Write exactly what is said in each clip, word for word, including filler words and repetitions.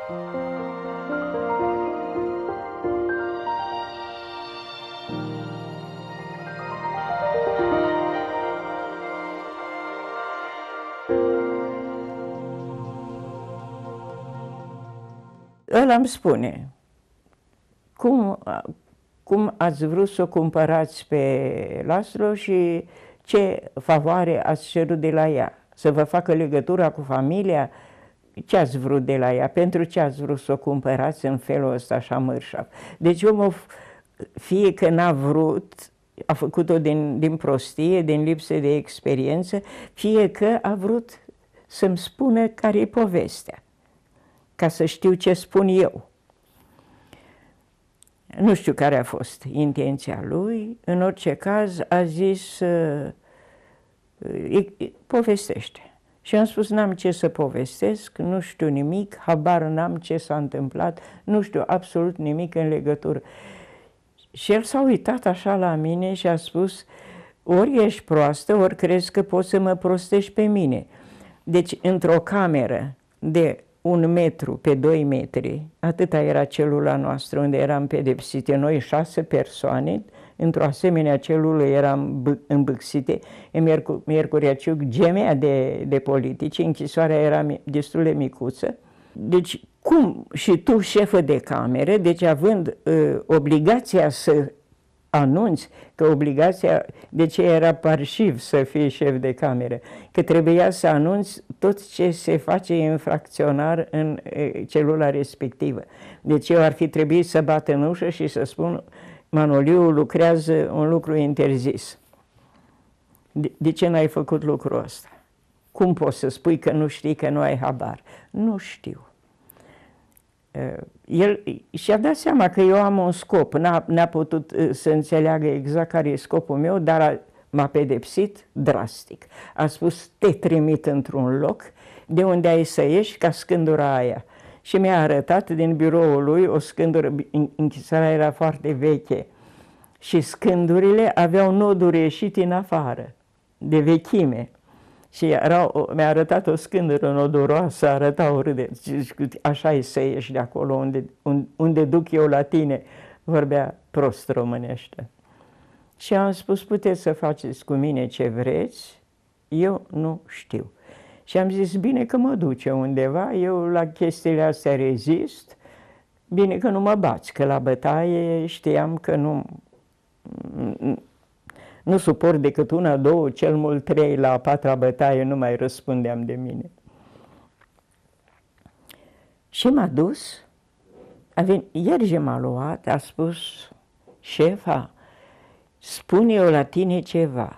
Ăla îmi spune, cum, cum ați vrut să o cumpărați pe Laszlo și ce favoare ați cerut de la ea? Să vă facă legătura cu familia? Ce ați vrut de la ea? Pentru ce ați vrut să o cumpărați în felul ăsta așa mărșav? Deci omul, fie că n-a vrut, a făcut-o din, din prostie, din lipsă de experiență, fie că a vrut să-mi spună care-i povestea, ca să știu ce spun eu. Nu știu care a fost intenția lui, în orice caz a zis, uh, povestește. Și am spus, n-am ce să povestesc, nu știu nimic, habar n-am ce s-a întâmplat, nu știu absolut nimic în legătură. Și el s-a uitat așa la mine și a spus, ori ești proastă, ori crezi că poți să mă prostești pe mine. Deci, într-o cameră de un metru pe doi metri, atâta era celula noastră unde eram pedepsite, noi șase persoane, într-o asemenea celulă eram îmbâxite, în Miercurea-Ciuc, gemea de, de politici, închisoarea era destul de micuță. Deci, cum și tu, șefă de cameră, deci având uh, obligația să anunți, că obligația, de ce era parșiv să fii șef de cameră, că trebuia să anunți tot ce se face infracționar în uh, celula respectivă. Deci eu ar fi trebuit să bat în ușă și să spun, Manoliu lucrează un lucru interzis. De, de ce n-ai făcut lucrul ăsta? Cum poți să spui că nu știi, că nu ai habar? Nu știu. El și-a dat seama că eu am un scop, n-a putut să înțeleagă exact care e scopul meu, dar m-a pedepsit drastic. A spus, te trimit într-un loc de unde ai să ieși ca scândura aia. Și mi-a arătat din biroul lui o scândură, închisoarea era foarte veche și scândurile aveau noduri ieșite în afară, de vechime. Și mi-a arătat o scândură nodoroasă, arăta o râde, așa e să ieși de acolo unde, unde duc eu la tine, vorbea prost românește. Și am spus, puteți să faceți cu mine ce vreți, eu nu știu. Și am zis, bine că mă duce undeva, eu la chestiile astea rezist, bine că nu mă bați, că la bătaie știam că nu, nu suport decât una, două, cel mult trei, la a patra bătaie nu mai răspundeam de mine. Și m-a dus, a venit, Ierge m-a luat, a spus, șefa, spun eu la tine ceva.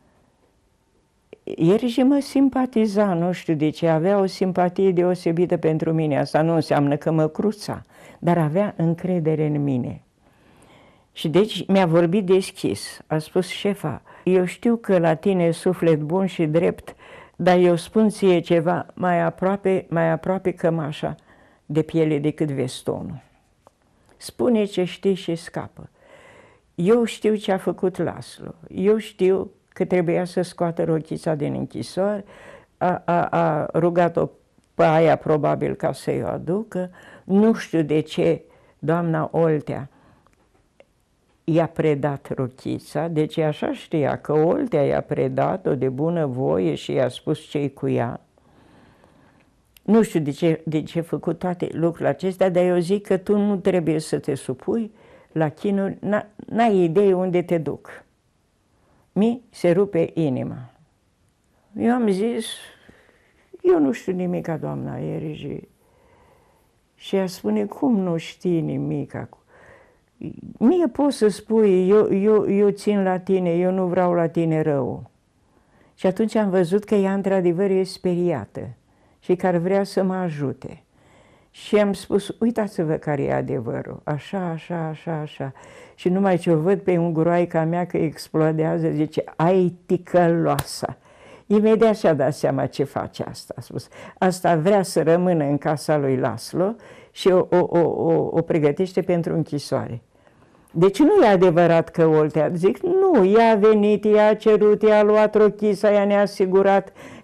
Ierge mă simpatiza, nu știu de ce, avea o simpatie deosebită pentru mine. Asta nu înseamnă că mă cruța, dar avea încredere în mine. Și deci mi-a vorbit deschis. A spus, șefa, eu știu că la tine e suflet bun și drept, dar eu spun ție ceva mai aproape, mai aproape cămașa de piele decât vestonul. Spune ce știi și scapă. Eu știu ce a făcut Laszlo. Eu știu că trebuia să scoată rochița din închisoare, a, a, a rugat-o pe aia probabil ca să-i o aducă. Nu știu de ce doamna Oltea i-a predat rochița, deci așa știa că Oltea i-a predat-o de bună voie și i-a spus ce-i cu ea. Nu știu de ce, de ce a făcut toate lucrurile acestea, dar eu zic că tu nu trebuie să te supui la chinuri, n-ai idee unde te duc. Mi se rupe inima. Eu am zis, eu nu știu nimica, doamna Ierge. Și ea spune, cum nu știi nimica? Mie poți să spui, eu, eu, eu țin la tine, eu nu vreau la tine rău. Și atunci am văzut că ea într-adevăr e speriată și că ar vrea să mă ajute. Și am spus, uitați-vă care e adevărul, așa, așa, așa, așa. Și numai ce o văd pe unguroaica mea că explodează, zice, ai ticăloasa. Imediat și-a dat seama ce face asta, a spus. Asta vrea să rămână în casa lui Laszlo și o, o, o, o, o pregătește pentru închisoare. Deci nu e adevărat că Oltea, zic, nu, ea a venit, ea a cerut, ea a luat rochița, ea ne-a asigurat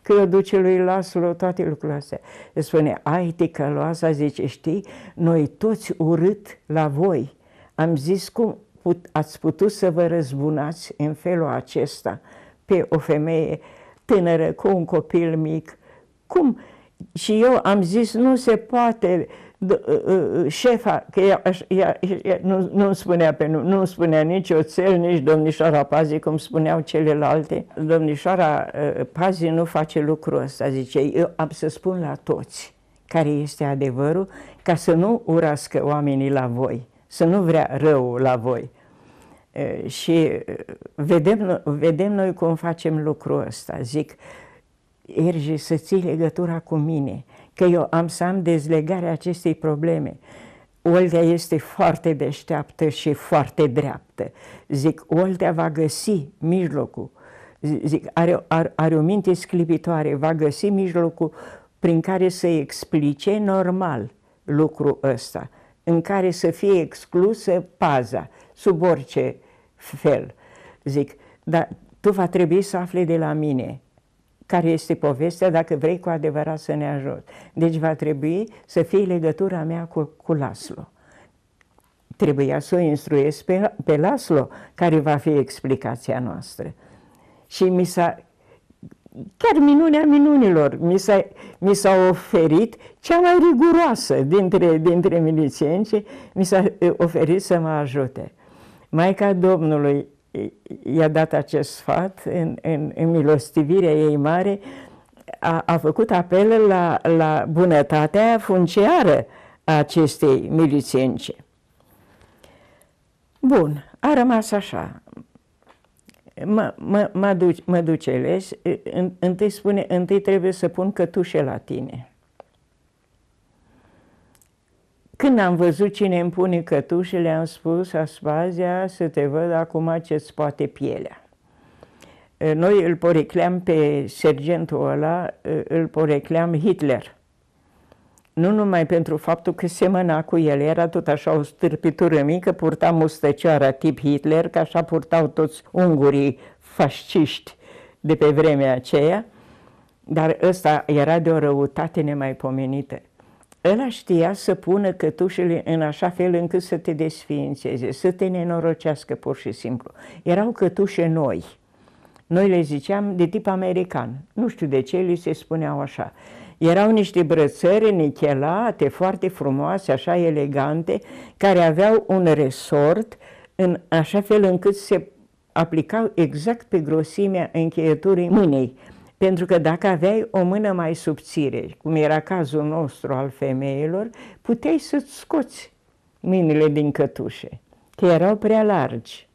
că eu duce lui Laslo toate lucrurile astea. Îi spune, ai ticăloasa, zice, știi, noi toți urât la voi. Am zis, cum put, ați putut să vă răzbunați în felul acesta pe o femeie tânără cu un copil mic? Cum? Și eu am zis, nu se poate, șefa, că ea, ea, ea nu, nu spunea pe nu, nu spunea nici oțel, nici domnișoara Pazi, cum spuneau celelalte. Domnișoara Pazi nu face lucrul ăsta, zice, eu am să spun la toți care este adevărul, ca să nu urască oamenii la voi, să nu vrea rău la voi. Și vedem, vedem noi cum facem lucrul ăsta, zic, Ergi, să ții legătura cu mine, că eu am să am dezlegarea acestei probleme. Oltea este foarte deșteaptă și foarte dreaptă. Zic, Oltea va găsi mijlocul, zic, are, are, are o minte sclipitoare, va găsi mijlocul prin care să explice normal lucrul ăsta, în care să fie exclusă paza, sub orice fel. Zic, dar tu va trebui să afli de la mine care este povestea, dacă vrei cu adevărat să ne ajut. Deci va trebui să fie legătura mea cu, cu Laslo. Trebuia să o instruiesc pe, pe Laslo, care va fi explicația noastră. Și mi s-a, chiar minunea minunilor, mi s-a oferit cea mai riguroasă dintre, dintre milițieni, mi s-a oferit să mă ajute. Maica Domnului i-a dat acest sfat în, în, în milostivirea ei mare, a, a făcut apel la, la bunătatea funciară a acestei milițience. Bun, a rămas așa. Mă, mă, mă, duce, mă duce les, întâi spune, întâi trebuie să pun cătușe la tine. Când am văzut cine îmi pune cătușele, am spus, Aspazia, să te văd acum ce-ți poate pielea. Noi îl porecleam pe sergentul ăla, îl porecleam Hitler. Nu numai pentru faptul că semăna cu el, era tot așa o stârpitură mică, purta mustăcioara tip Hitler, că așa purtau toți ungurii fasciști de pe vremea aceea, dar ăsta era de o răutate nemaipomenită. Ăla știa să pună cătușele în așa fel încât să te desființeze, să te nenorocească pur și simplu. Erau cătușe noi. Noi le ziceam de tip american. Nu știu de ce li se spuneau așa. Erau niște brățări nichelate, foarte frumoase, așa elegante, care aveau un resort în așa fel încât se aplicau exact pe grosimea încheieturii mâinei. Pentru că dacă aveai o mână mai subțire, cum era cazul nostru al femeilor, puteai să-ți scoți mâinile din cătușe, că erau prea largi.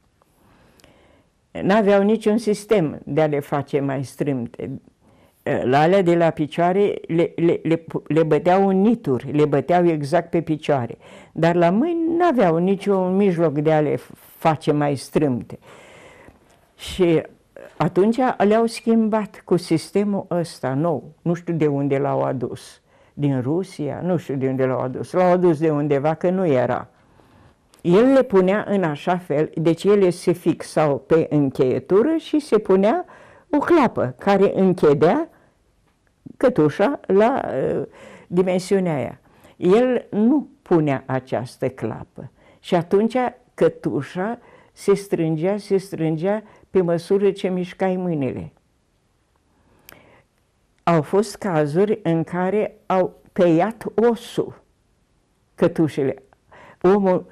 N-aveau niciun sistem de a le face mai strâmte. La alea de la picioare le, le, le, le băteau în nituri, le băteau exact pe picioare, dar la mâini n-aveau niciun mijloc de a le face mai strâmte. Și atunci le-au schimbat cu sistemul ăsta nou, nu știu de unde l-au adus, din Rusia, nu știu de unde l-au adus, l-au adus de undeva că nu era. El le punea în așa fel, deci ele se fixau pe încheietură și se punea o clapă care închidea cătușa la uh, dimensiunea aia. El nu punea această clapă și atunci cătușa se strângea, se strângea pe măsură ce mișcai mâinile. Au fost cazuri în care au tăiat osul cătușele. Omul,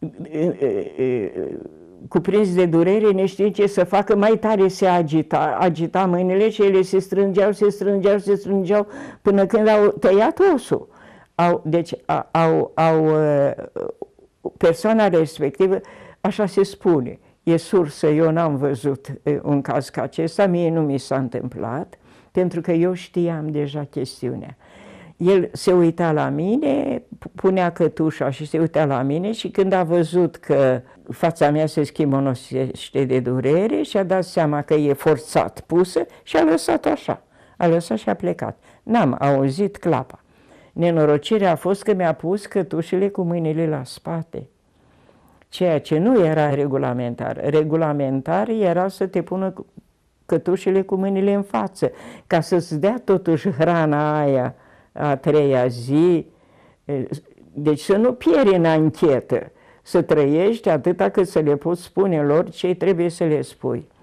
cuprins de durere, neștiind ce să facă, mai tare se agita, agita mâinile și ele se strângeau, se strângeau, se strângeau, până când au tăiat osul. Au, deci au, au, persoana respectivă, așa se spune, e sursă, eu n-am văzut un caz ca acesta, mie nu mi s-a întâmplat, pentru că eu știam deja chestiunea. El se uita la mine, punea cătușa și se uita la mine și când a văzut că fața mea se schimonosește de durere și a dat seama că e forțat pusă și a lăsat așa. A lăsat și a plecat. N-am auzit clapa. Nenorocirea a fost că mi-a pus cătușele cu mâinile la spate. Ceea ce nu era regulamentar. Regulamentar era să te pună cătușele cu mâinile în față, ca să-ți dea totuși hrana aia a treia zi. Deci să nu pieri în anchetă, să trăiești atâta cât să le poți spune lor ce trebuie să le spui.